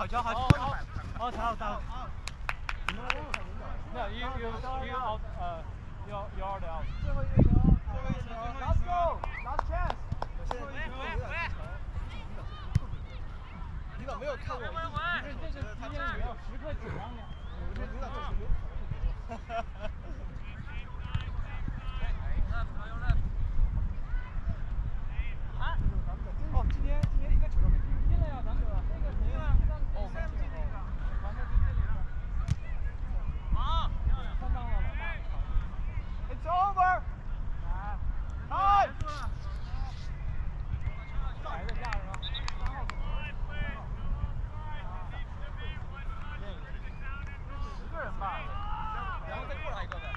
好球好球！哦，好到。 No, you out. You're out. 最后一个球，最后一个球 ，Let's go，last chance。你怎么没有看我？ 这是今天也要时刻紧张的。 我这领导就是没有考。哦，今天一个球都没进。 进了呀，咱们那个进了。哦，没进那个。完了，就进了一个。好，三张了，老大。 It's over. 来， 摆个架是吧？3号走了。10个人吧。 然后再过来一个呗。